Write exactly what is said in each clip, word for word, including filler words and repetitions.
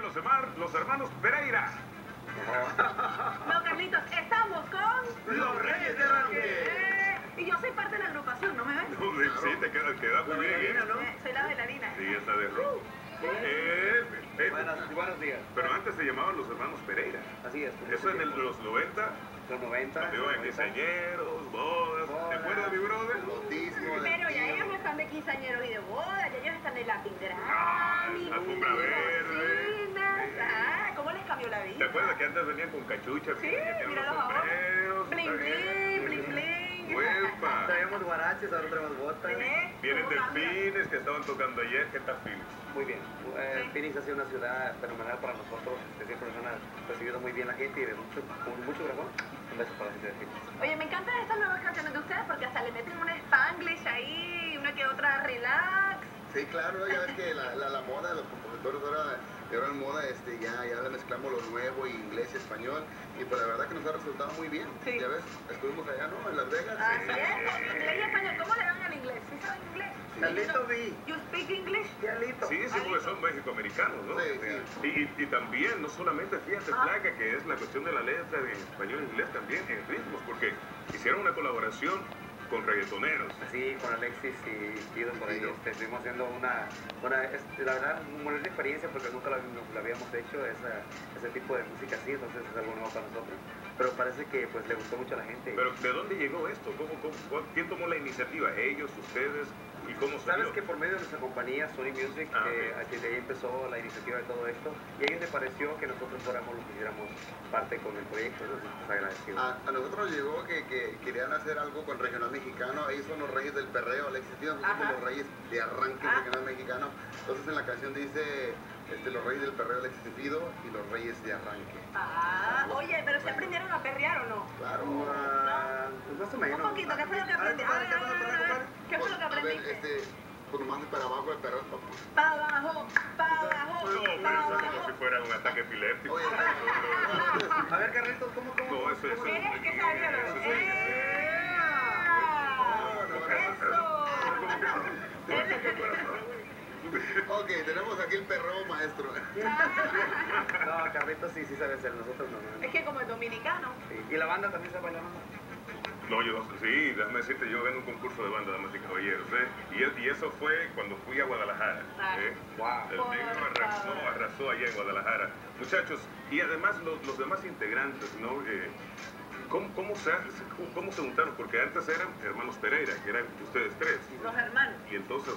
los, hermanos, los hermanos Pereira. No, Carlitos, estamos con... Los Reyes de Arranque. Eh, y yo soy parte de la agrupación, ¿no me ven? No, sí, te queda, queda muy bien. Eh, soy la bailarina. Sí, esa de rock. Eh, eh, Buenos, buenos días. pero antes se llamaban los hermanos Pereira. Así es. Eso en el- los noventa. Los noventa. Cuando iban quinceañeros, bodas. ¿Te acuerdas de mi brother? Bautismo, Pero ya ellos no están de quinceañeros y de boda, ya ellos están de Latin Ah, Grammy, alfombra verde. cocinas. Ah, ¿cómo les cambió la vida? ¿Te acuerdas que antes venían con cachuchas? Sí, que tenían míralos los ahora. sombreros? Bling, bling, bling, bling. ¡Huepa! Traemos guaraches, ahora traemos botas. ¿Eh? Vienen ¿Cómo cambia? delfines que estaban tocando ayer. ¿Qué tal, Philly? Muy bien. Eh, Sí. Phoenix ha sido una ciudad fenomenal para nosotros. Este, siempre nos han recibido muy bien la gente y de mucho, con mucho corazón. Un beso para la gente de Phoenix. Oye, me encantan estas nuevas canciones de ustedes porque hasta le meten una Spanglish ahí, una que otra relax. Sí, claro, ya ves que la, la, la moda, los compositores ahora, de ahora en moda, este, ya, ya le mezclamos lo nuevo, y inglés y español, y pues la verdad que nos ha resultado muy bien. Sí. Ya ves, estuvimos allá, ¿no? En Las Vegas. Así es, inglés y español. ¿Cómo le dan al inglés? ¿Sí saben inglés? Carlito, vi. You speak English? Carlito. Sí, sí, porque son mexicoamericanos, ¿no? Sí, sí. Y, y, y también, no solamente, fíjate, Ah. Placa, que es la cuestión de la letra en español e inglés, también en ritmos, porque hicieron una colaboración con reggaetoneros. Así, con Alexis y Guido por ahí, Guido. este, estuvimos haciendo una, una es- la verdad, una buena experiencia porque nunca la, la habíamos hecho, esa, ese tipo de música así, entonces es algo nuevo para nosotros. Pero parece que pues le gustó mucho a la gente. Pero, ¿de dónde llegó esto? ¿Cómo, cómo, cuál- ¿Quién tomó la iniciativa? ¿Ellos, ustedes? ¿Y cómo Sabes salió? que por medio de nuestra compañía Sony Music, Ah, eh, ok. de ahí empezó la iniciativa de todo esto, y a ellos les pareció que nosotros fuéramos los que hiciéramos parte con el proyecto, entonces pues agradecidos. A, a nosotros nos llegó que, que querían hacer algo con regional mexicano. Ellos son los reyes del perreo, Alexis y nosotros somos Ajá. los reyes de arranque Ah. regional mexicano. Entonces en la canción dice este, los reyes del perreo, Alexis y Fido, y los reyes de arranque. Ah, oye, pero ¿se aprendieron a perrear o no? Claro. Ah, pues más o Un menos. poquito, ¿qué fue lo que A ver, aprendiste? A ver, a ver, a ver, a ver. ¿Qué fue Pues, lo que a ver, aprendiste? este, pues nomás de para abajo el perreo. Pa' abajo, pa' abajo, No, pero pa' eso es como si abajo. fuera un ataque epiléptico. Oye, A ver, Carlitos, ¿cómo, cómo? No, eso, eso, Eres el que sabía lo eso es- ¡Eh! Ok, tenemos aquí el perro maestro. No, Carlitos sí, sí sabe hacer, nosotros no. no. Es que como es dominicano. Sí. Y la banda también sabe bailar, ¿no? No, yo sí, déjame decirte, yo gané un concurso de banda, damas y caballeros, ¿eh? Y, y eso fue cuando fui a Guadalajara, Ah. ¿eh? Wow. El Por negro arrasó, favor. arrasó allá en Guadalajara. Muchachos, y además los, los demás integrantes, ¿no? Eh, ¿cómo, cómo, se, cómo, cómo se juntaron? Porque antes eran hermanos Pereira, que eran ustedes tres. Los hermanos. Y entonces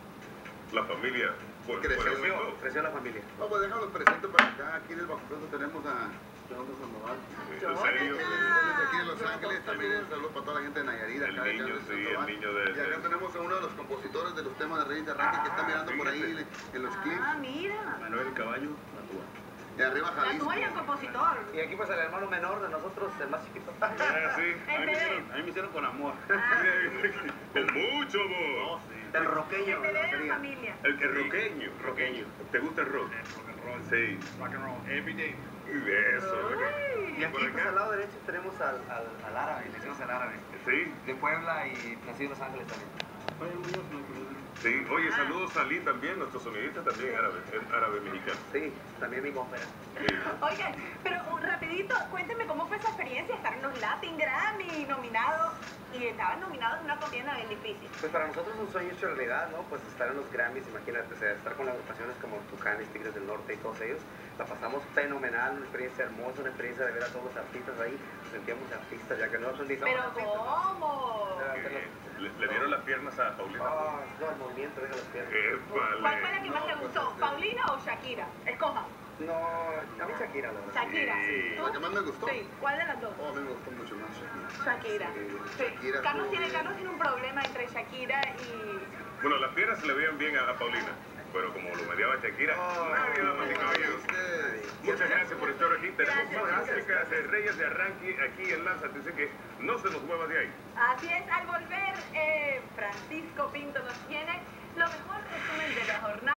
la familia fue, fue Creció. aumentó. Creció la familia. No, pues déjanos presento para acá. Aquí en el Bajo Fondo tenemos a Jonathan Sandoval. Eh, Yo, en serio, nena. Aquí en Los Ángeles también un saludo para toda la gente de Nayarit. El acá de niño, Jonathan sí, el Sandoval. niño de- Y acá de- tenemos a uno de los compositores de los temas de Reyes de Arranque que está Ah, mirando por ahí fíjate. en los clips. Ah, mira. Manuel Caballo, Matúa. Y arriba La Jalisco. tuya es compositor. Y aquí pues el hermano menor de nosotros, el más chiquito. Ah, sí. El A mí, me bebé. hicieron, a mí me hicieron con amor. Ah, Con mucho amor. No, sí. El roqueño. el bebé de la sería. familia. El, el roqueño. Roqueño. ¿Te gusta el rock? Rock and roll. Sí. Rock and roll. Every day. Eso. Uy. Y aquí Por pues acá. al lado derecho tenemos al, al, al árabe, le decimos al árabe. Sí, De Puebla y nacido en Los Ángeles también. Oye, Muñoz, no conoces. sí. Oye, Ah. saludos a Lee también, nuestro sonidista también árabe, es árabe mexicano. Sí, también mi ópera. Sí. Oigan, pero uh, rapidito, cuéntenme cómo fue esa experiencia estar en los Latin Grammy nominados y estaban nominados en una contienda bien difícil. Pues para nosotros es un sueño hecho realidad, ¿no? Pues estar en los Grammys, imagínate, o sea, estar con agrupaciones como Tucanes, Tigres del Norte y todos ellos, la pasamos fenomenal, una experiencia hermosa, una experiencia de ver a todos los artistas ahí, nos sentíamos artistas, ya que nosotros ni somos Pero artistas. ¿cómo? Eh, le, le dieron las piernas a Paulina. Ah, no, el movimiento, deja las piernas. Épale. ¿Cuál fue la que más No, te pues, gustó? este- ¿Paulina o Shakira? Escoja. No, a mí Shakira, la verdad. Shakira. Sí. ¿Tú? La que más me gustó. Sí. ¿Cuál de las dos? Oh, a mí me gustó mucho más Shakira. Shakira. Sí, Sí. Shakira Carlos estuvo tiene, bien. Carlos tiene un problema entre Shakira y... Bueno, las piernas se le veían bien a, a Paulina, pero como lo mediaba Shakira, nadie, damas y caballeros. Muchas gracias por estar aquí. Tenemos Gracias, más gracias. música de Reyes de Arranque aquí en Lánzate, así que no se nos mueva de ahí. Así es, al volver, eh, Francisco Pinto nos tiene lo mejor resumen de la jornada.